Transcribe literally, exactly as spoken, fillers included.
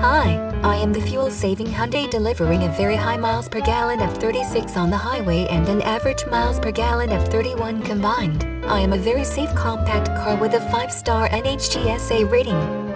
Hi, I am the fuel-saving Hyundai delivering a very high miles per gallon of thirty-six on the highway and an average miles per gallon of thirty-one combined. I am a very safe compact car with a five star N H T S A rating.